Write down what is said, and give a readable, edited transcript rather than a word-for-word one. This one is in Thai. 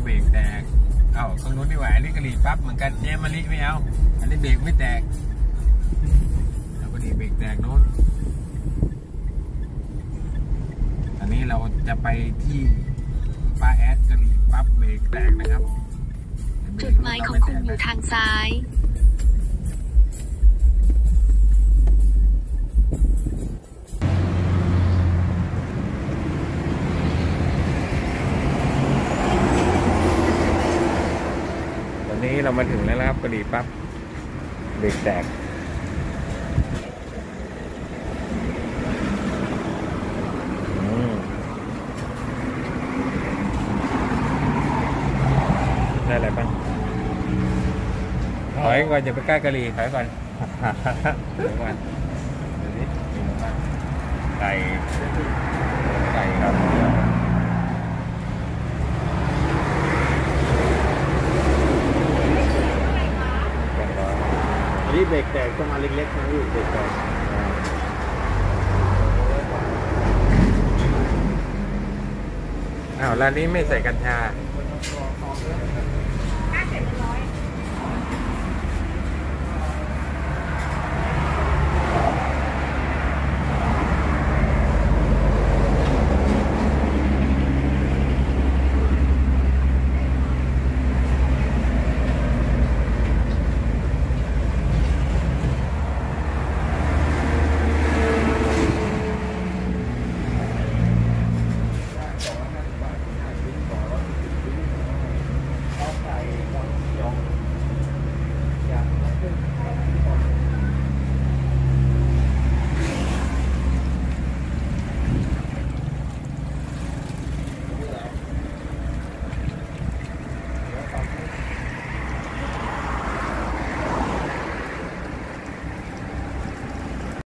เบรกแตกเอาตรงนู้นดีกว่าอันนี้กะหรี่ปั๊บเหมือนกันเจ๊มะลิไม่เอาอันนี้เบรกไม่แตกแล้วก็ดีเบรกแตกโน้นอันนี้เราจะไปที่ป้าแอดกะหรี่ปั๊บเบรกแตกนะครับจุดหมายของคุณอยู่ทางซ้ายตอนนี้เรามาถึงแล้วนะครับกะหรี่ปั๊บเบรกแตกได้อะไรบ้างถอยก่อนอย่าไปใกล้กะหรี่ถอยก่อนถอยก่อนไก่ครับอันนี้เบรกแตกต้องมาเล็กๆนะพี่เบรกแตกอ้าวร้านนี้ไม่ใส่กัญชา